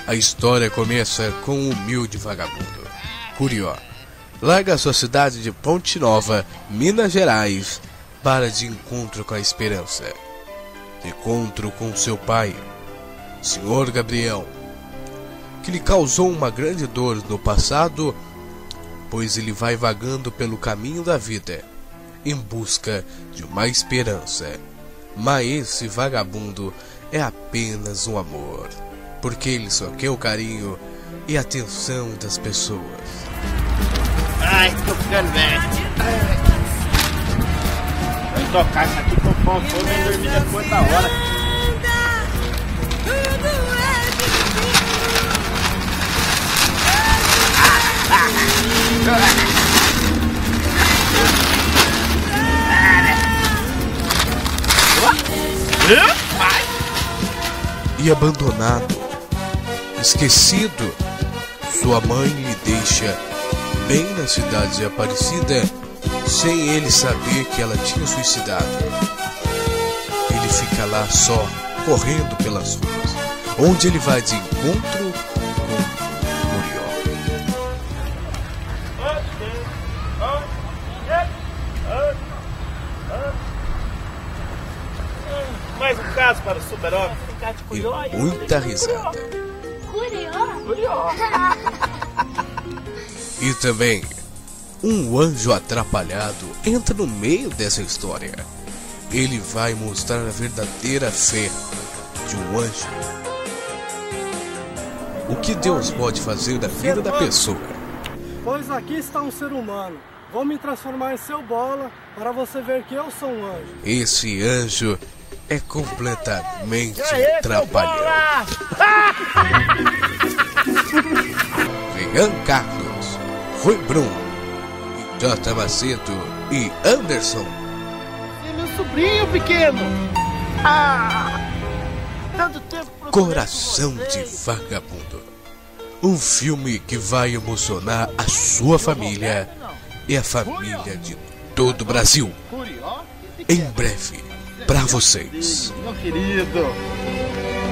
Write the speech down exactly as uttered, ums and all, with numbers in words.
A história começa com um humilde vagabundo, Curió. Larga sua cidade de Ponte Nova, Minas Gerais, para de encontro com a esperança. Encontro com seu pai, senhor Gabriel, que lhe causou uma grande dor no passado, pois ele vai vagando pelo caminho da vida, em busca de uma esperança. Mas esse vagabundo é apenas um amor, porque ele só quer o carinho e a atenção das pessoas. Ai, tô ficando velho. Vou tocar isso aqui com o pão todo e dormir depois da hora. E abandonado, esquecido, sua mãe lhe deixa bem na cidade de Aparecida, sem ele saber que ela tinha suicidado. Ele fica lá só, correndo pelas ruas, onde ele vai de encontro com Curió. Mais um caso para o super-homem. E muita risada. Curió? E também, um anjo atrapalhado entra no meio dessa história. Ele vai mostrar a verdadeira fé de um anjo. O que Deus pode fazer na vida da pessoa. Pois aqui está um ser humano. Vou me transformar em seu bola para você ver que eu sou um anjo. Esse anjo é completamente um trapalhão. Jean Carlos, Rui Brum, J. Macedo e Anderson. É meu sobrinho pequeno. Ah, tanto tempo. Coração de Vagabundo. Um filme que vai emocionar a sua família e a família de todo o Brasil. Em breve, pra vocês. Meu querido.